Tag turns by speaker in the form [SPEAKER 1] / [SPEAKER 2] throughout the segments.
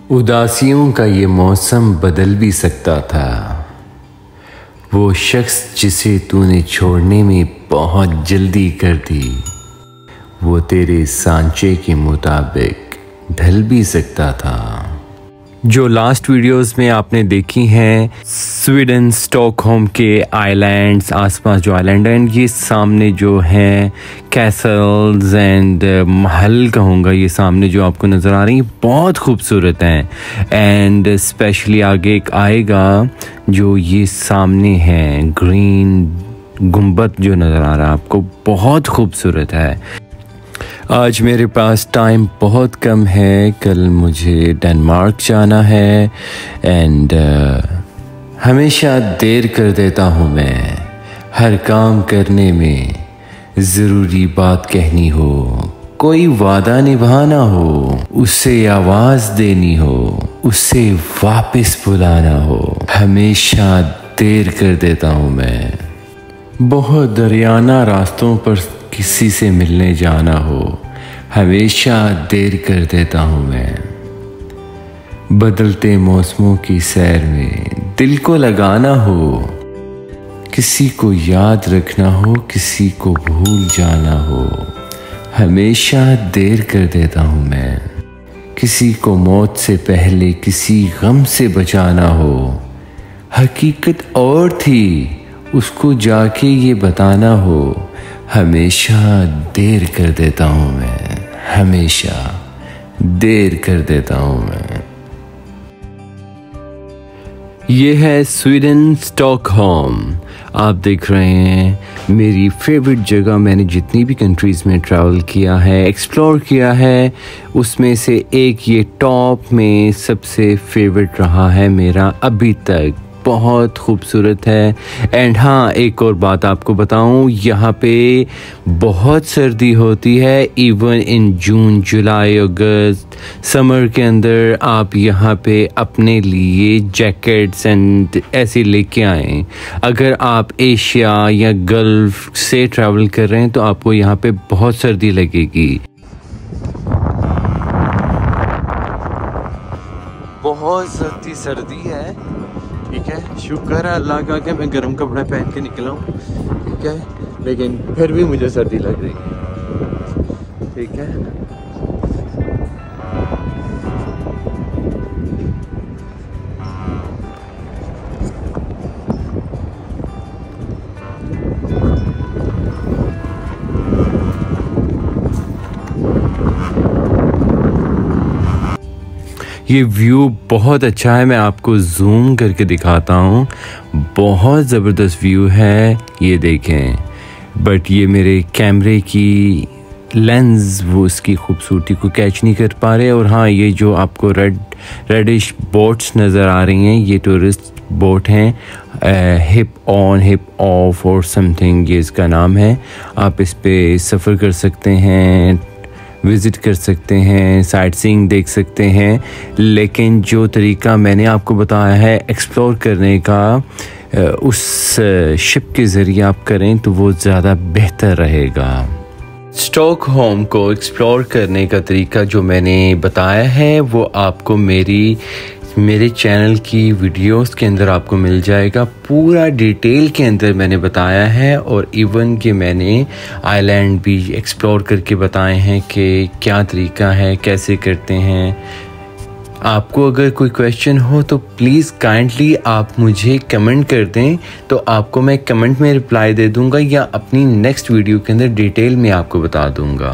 [SPEAKER 1] उदासियों का ये मौसम बदल भी सकता था। वो शख्स जिसे तूने छोड़ने में बहुत जल्दी कर दी, वो तेरे सांचे के मुताबिक ढल भी सकता था। जो लास्ट वीडियोस में आपने देखी हैं स्वीडन स्टॉकहोम के आइलैंड्स, आसपास जो आइलैंड हैं, ये सामने जो हैं कैसल्स एंड महल कहूँगा, ये सामने जो आपको नज़र आ रही हैं बहुत खूबसूरत हैं। एंड स्पेशली आगे एक आएगा जो ये सामने है ग्रीन गुंबद जो नज़र आ रहा है आपको, बहुत खूबसूरत है। आज मेरे पास टाइम बहुत कम है, कल मुझे डेनमार्क जाना है एंड हमेशा देर कर देता हूँ मैं हर काम करने में। ज़रूरी बात कहनी हो, कोई वादा निभाना हो, उसे आवाज़ देनी हो, उसे वापस बुलाना हो, हमेशा देर कर देता हूँ मैं। बहुत दरियाना रास्तों पर किसी से मिलने जाना हो, हमेशा देर कर देता हूँ मैं। बदलते मौसमों की सैर में दिल को लगाना हो, किसी को याद रखना हो, किसी को भूल जाना हो, हमेशा देर कर देता हूँ मैं। किसी को मौत से पहले किसी गम से बचाना हो, हकीकत और थी उसको जाके ये बताना हो, हमेशा देर कर देता हूँ मैं, हमेशा देर कर देता हूँ मैं। ये है स्वीडन स्टॉकहोम। आप देख रहे हैं मेरी फेवरेट जगह। मैंने जितनी भी कंट्रीज़ में ट्रैवल किया है, एक्सप्लोर किया है, उसमें से एक ये टॉप में सबसे फेवरेट रहा है मेरा अभी तक। बहुत खूबसूरत है। एंड हाँ, एक और बात आपको बताऊं, यहाँ पे बहुत सर्दी होती है। Even in June, July, August, summer के अंदर आप यहाँ पे अपने लिए जैकेट्स एंड ऐसे लेके आएँ। अगर आप एशिया या गल्फ से ट्रैवल कर रहे हैं तो आपको यहाँ पे बहुत सर्दी लगेगी। बहुत ज़्यादा सर्दी है, ठीक है। शुक्र है अल्लाह का कि मैं गर्म कपड़ा पहन के निकला हूँ, ठीक है, लेकिन फिर भी मुझे सर्दी लग रही है, ठीक है। ये व्यू बहुत अच्छा है, मैं आपको जूम करके दिखाता हूँ। बहुत ज़बरदस्त व्यू है, ये देखें। बट ये मेरे कैमरे की लेंस वो उसकी खूबसूरती को कैच नहीं कर पा रहे। और हाँ, ये जो आपको रेडिश बोट्स नज़र आ रही हैं, ये टूरिस्ट बोट हैं, हिप ऑन हिप ऑफ और समथिंग ये इसका नाम है। आप इस पे सफ़र कर सकते हैं, विज़िट कर सकते हैं, साइट सीइंग देख सकते हैं। लेकिन जो तरीका मैंने आपको बताया है एक्सप्लोर करने का, उस शिप के ज़रिए आप करें तो वो ज़्यादा बेहतर रहेगा। स्टॉकहोम को एक्सप्लोर करने का तरीका जो मैंने बताया है वो आपको मेरे चैनल की वीडियोस के अंदर आपको मिल जाएगा। पूरा डिटेल के अंदर मैंने बताया है और इवन कि मैंने आइलैंड भी एक्सप्लोर करके बताए हैं कि क्या तरीका है, कैसे करते हैं। आपको अगर कोई क्वेश्चन हो तो प्लीज़ काइंडली आप मुझे कमेंट कर दें, तो आपको मैं कमेंट में रिप्लाई दे दूंगा या अपनी नेक्स्ट वीडियो के अंदर डिटेल में आपको बता दूंगा।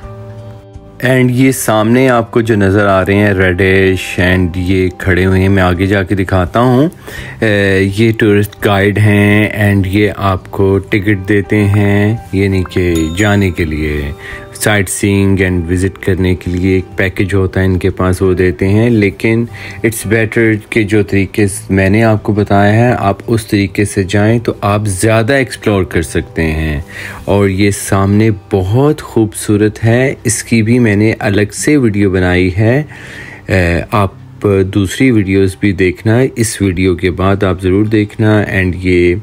[SPEAKER 1] एंड ये सामने आपको जो नज़र आ रहे हैं रेडिश एंड ये खड़े हुए हैं, मैं आगे जाके दिखाता हूँ। ये टूरिस्ट गाइड हैं एंड ये आपको टिकट देते हैं, ये नहीं कि जाने के लिए, साइट सीइंग एंड विज़िट करने के लिए एक पैकेज होता है इनके पास, वो देते हैं। लेकिन इट्स बेटर कि जो तरीके मैंने आपको बताया है आप उस तरीके से जाएं तो आप ज़्यादा एक्सप्लोर कर सकते हैं। और ये सामने बहुत खूबसूरत है, इसकी भी मैंने अलग से वीडियो बनाई है। आप दूसरी वीडियोस भी देखना, इस वीडियो के बाद आप ज़रूर देखना। एंड ये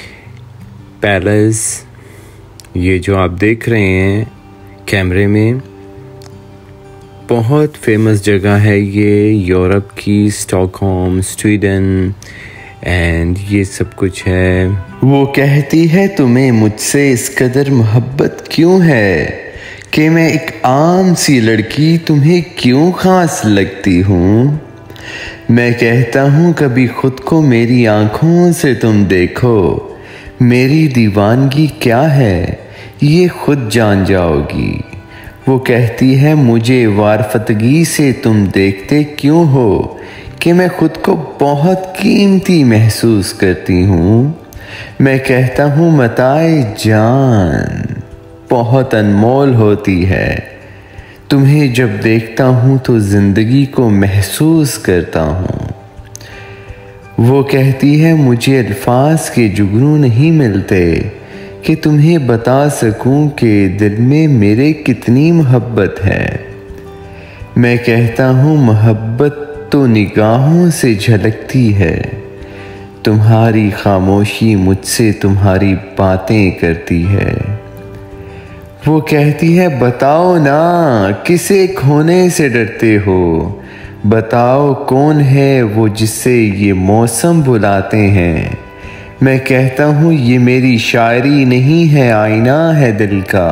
[SPEAKER 1] पैलेस, ये जो आप देख रहे हैं कैमरे में, बहुत फेमस जगह है ये, यूरोप की, स्टॉकहोम, स्वीडन एंड ये सब कुछ है। वो कहती है तुम्हें मुझसे इस कदर मोहब्बत क्यों है कि मैं एक आम सी लड़की तुम्हें क्यों खास लगती हूँ। मैं कहता हूँ कभी खुद को मेरी आँखों से तुम देखो, मेरी दीवानगी क्या है ये खुद जान जाओगी। वो कहती है मुझे वारफतगी से तुम देखते क्यों हो कि मैं खुद को बहुत कीमती महसूस करती हूँ। मैं कहता हूँ मताए जान बहुत अनमोल होती है, तुम्हें जब देखता हूँ तो ज़िंदगी को महसूस करता हूँ। वो कहती है मुझे अल्फाज के जुगनू नहीं मिलते कि तुम्हें बता सकूं कि दिल में मेरे कितनी मोहब्बत है। मैं कहता हूँ मोहब्बत तो निगाहों से झलकती है, तुम्हारी खामोशी मुझसे तुम्हारी बातें करती है। वो कहती है बताओ ना किसे खोने से डरते हो, बताओ कौन है वो जिससे ये मौसम बुलाते हैं। मैं कहता हूँ ये मेरी शायरी नहीं है आईना है दिल का,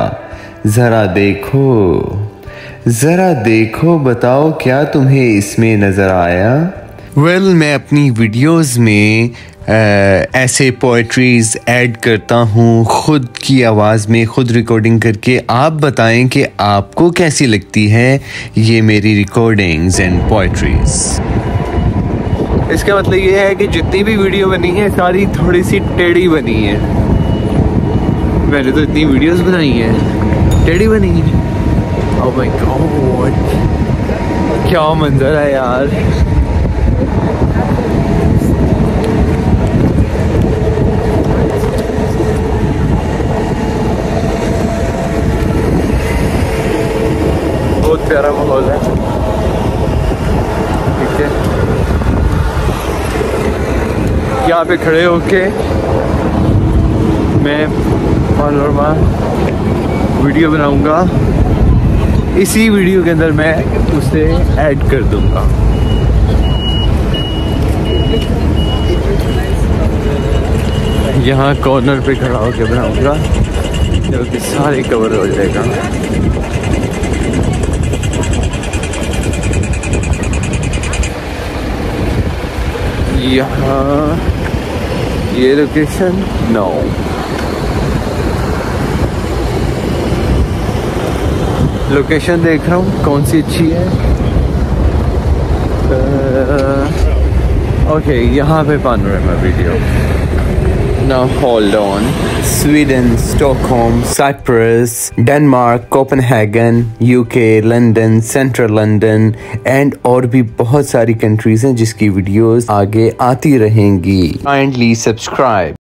[SPEAKER 1] ज़रा देखो बताओ क्या तुम्हें इसमें नज़र आया। मैं अपनी वीडियोस में ऐसे पोएट्रीज़ ऐड करता हूँ खुद की आवाज़ में, खुद रिकॉर्डिंग करके। आप बताएं कि आपको कैसी लगती है ये मेरी रिकॉर्डिंग्स एंड पोएट्रीज़। इसका मतलब ये है कि जितनी भी वीडियो बनी है सारी थोड़ी सी टेढ़ी बनी है। मैंने तो इतनी वीडियोस बनाई है टेढ़ी बनी है। ओह माय गॉड क्या मंजर है यार। बहुत प्यारा माहौल है। ठीक है, यहाँ पे खड़े होके मैं पानोरमा वीडियो बनाऊंगा। इसी वीडियो के अंदर मैं उसे ऐड कर दूंगा। यहाँ कॉर्नर पे खड़ा होके बनाऊंगा क्योंकि सारे कवर हो जाएगा। यहाँ ये लोकेशन नो लोकेशन देख रहा हूँ कौन सी अच्छी है। ओके यहाँ पे panorama video. Now hold on. Sweden, Stockholm, Cyprus, Denmark, Copenhagen, UK, London, Central London and और भी बहुत सारी कंट्रीज हैं जिसकी वीडियोस आगे आती रहेंगी। Kindly subscribe.